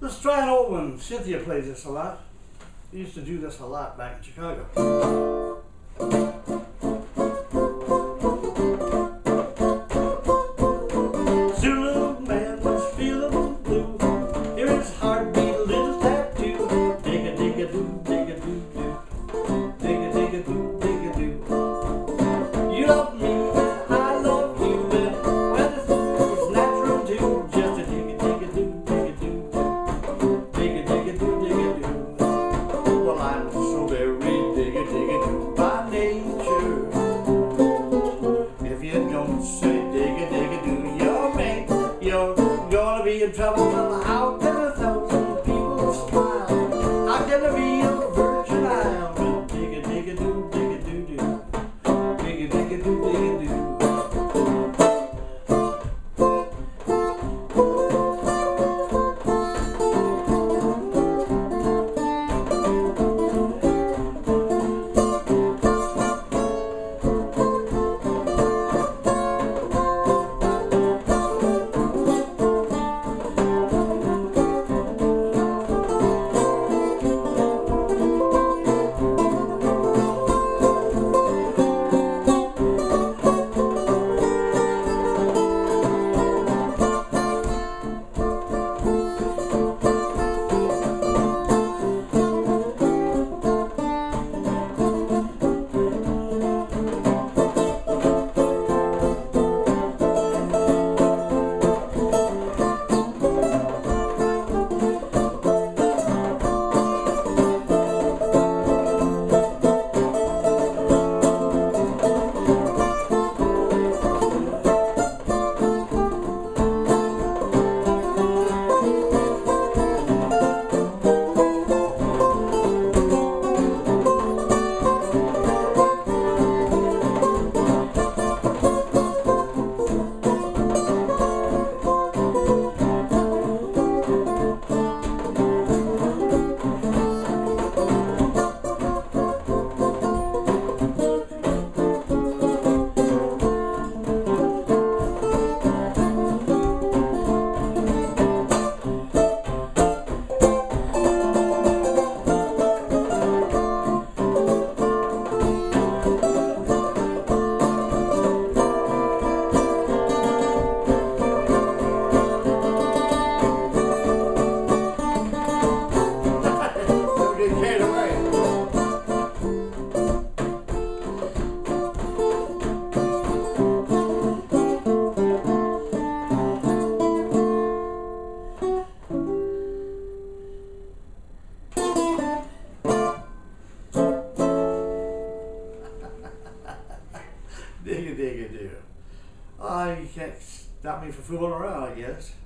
Let's try an old one. Cynthia plays this a lot. We used to do this a lot back in Chicago. Zulu man was feeling blue. Hear his heartbeat, a little tattoo. Dig a dig a doo, dig a doo doo. Dig a dig a doo, dig a doo. You love me and I love you, and well, it's natural too. Just a dig a dig a doo, dig a doo doo. Dig a dig a doo, dig a doo. Well, I'm so very dig a doo by nature. If you don't say dig a doo, you're gonna be in trouble. Well, how can a thousand people smile? How can there be a virgin isle? Well, dig a doo, dig a doo doo. Dig a doo, dig a doo. Dig a dig a do. Oh, you can't stop me from fooling around, I guess.